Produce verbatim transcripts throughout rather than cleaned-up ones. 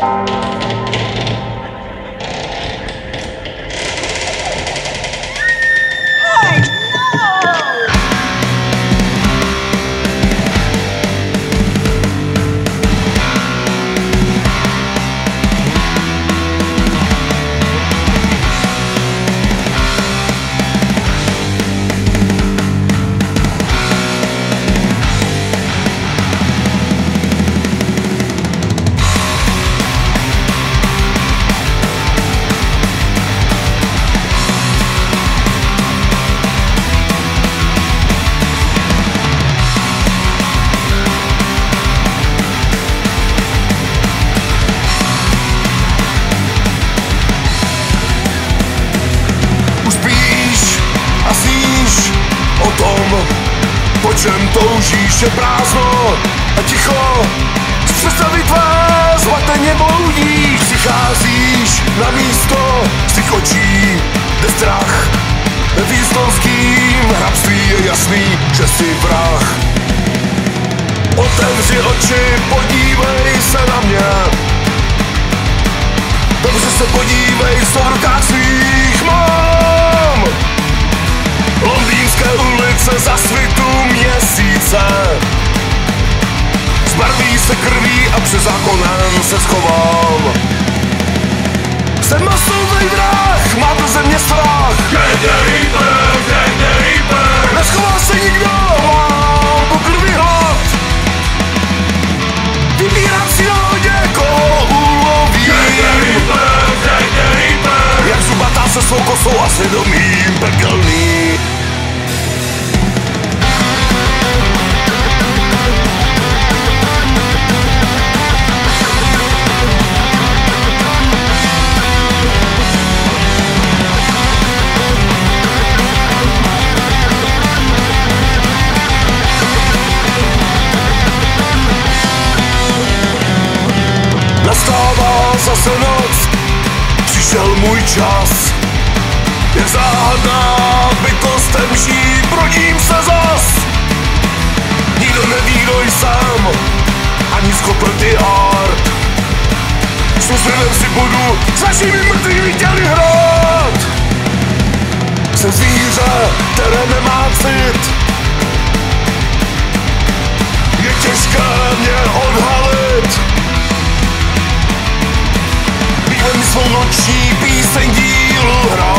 Po čem toužíš, je prázdno a ticho. Z představy tvé zmateně bloudíš. Přicházíš na místo, z těch očí jde strach. Nevíš s kým, hrabství je jasný, že jsi vrah. Otevři oči, podívej se na mě. Dobře se podívej, co v rukách svých mám. Londýnské ulice za svitu měsíce. Zbarví se krví a před zákonem se schovám. Jsem masovej vrah, má do země strach. Kde Reaper, kde Reaper? Neschová se nikdo, mám po krvi hlad. Vybírám si na hodě, koho ulovím. Kde Reaper, kde Reaper? Jak zubatá se svou kosou a svědomím pekelný. Nastává zase noc, přišel můj čas. Jak záhadná bytostem žít, brodím se zas. Nikdo neví, kdo jsem, ani skopletý art. S úsměvem si budu s vašimi mrtvými těli hrát. Jsem zvíře, které nemá cit. Je těžké mě odhalit. Bývem svou noční píseň dílu hra.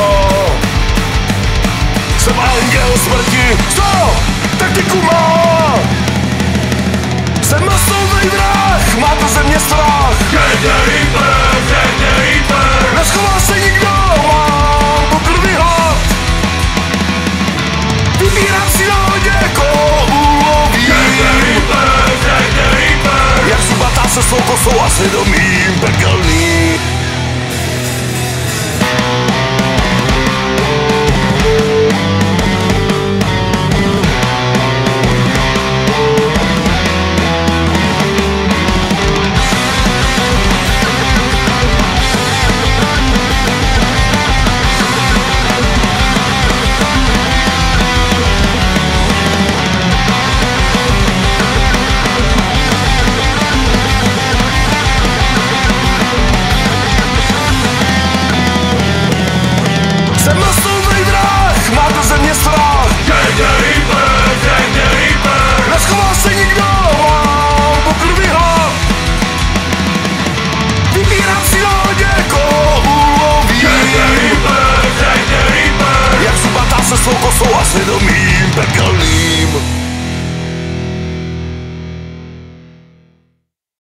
Jsem anděl smrti, co taktiku má. Jsem masovej vrah, má to země strach. Kde Reaper, kde Reaper? Neschová se nikdo, mám po krvi hlad. Vybírám si na hodě, koho ulovím. Kde Reaper, kde Reaper? Jak zubatá se svou kosou a svědomím pekelný. Jsem masovej vrah, má do země strach. Kde Reaper, kde Reaper? Neschová se nikdo, mám po krvi hlad. Vybírám si na hodě, koho ulovím. Kde Reaper, kde Reaper? Jak zubatá se svou kosou a svědomím pekelný.